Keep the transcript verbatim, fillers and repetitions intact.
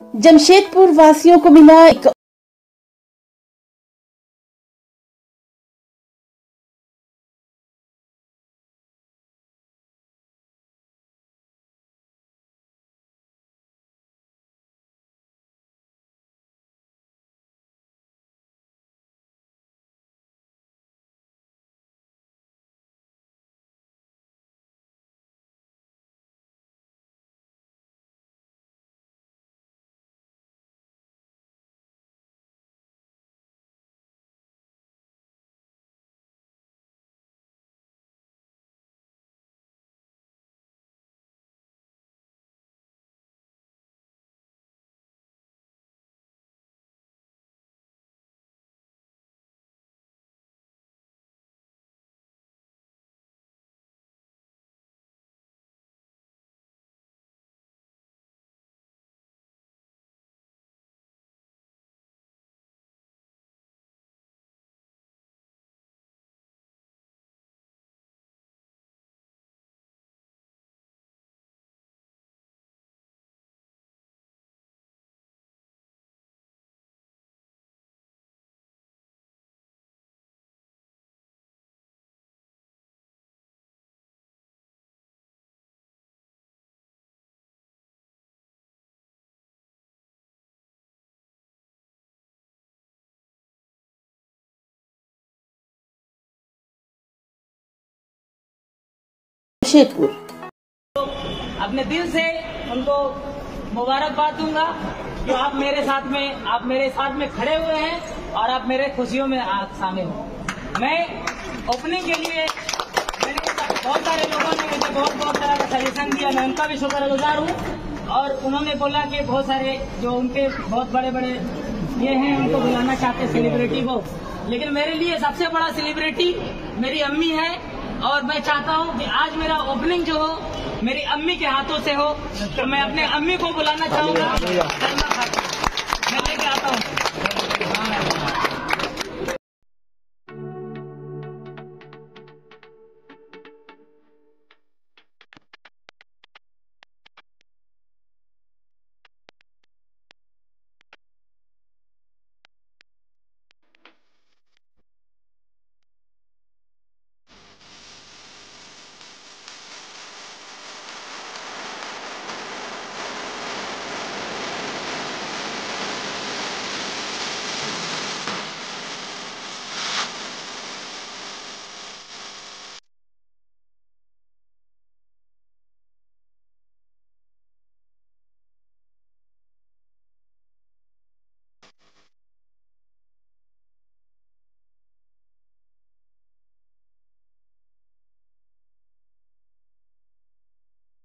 जमशेदपुर वासियों को मिला एक जमशेदपुर अपने दिल से उनको मुबारकबाद दूंगा कि आप मेरे साथ में आप मेरे साथ में खड़े हुए हैं और आप मेरे खुशियों में शामिल हो। मैं ओपनिंग के लिए मैंने बहुत सारे लोगों ने मुझे बहुत बहुत तरह का सजेशन दिया, मैं उनका भी शुक्रगुजार हूँ। और उन्होंने बोला कि बहुत सारे जो उनके बहुत बड़े बड़े ये हैं उनको बुलाना चाहते सेलिब्रिटी को, लेकिन मेरे लिए सबसे बड़ा सेलिब्रिटी मेरी अम्मी है। और मैं चाहता हूं कि आज मेरा ओपनिंग जो हो मेरी अम्मी के हाथों से हो, तो मैं अपने अम्मी को बुलाना चाहूंगा। मैं लेके आता हूं।